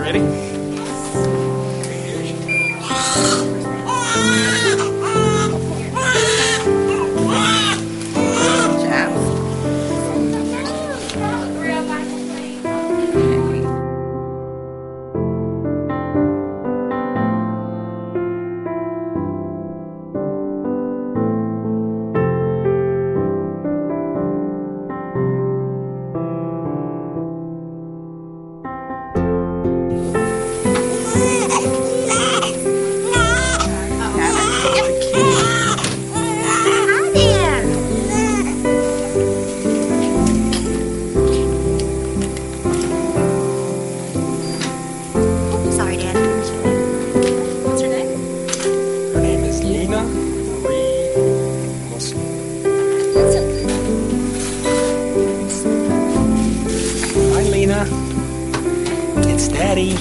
Ready? Sorry, Dad. What's her name? Her name is Lina. Hi, Lina. It's Daddy.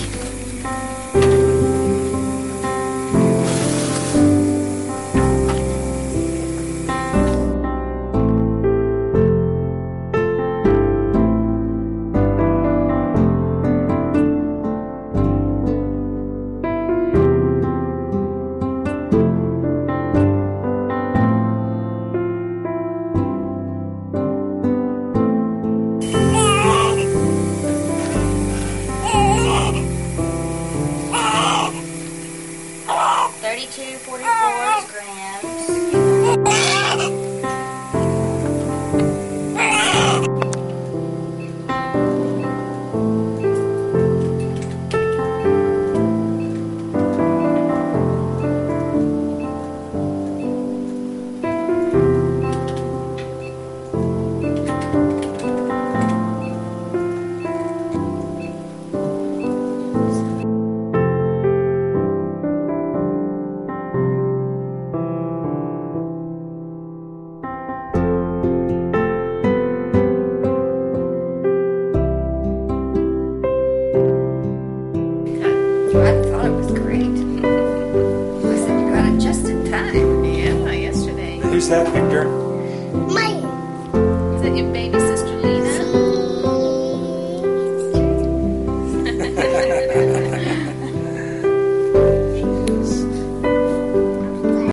$32.44 grams. I thought it was great. I said you got it just in time. Yeah, yesterday. Who's that, Victor?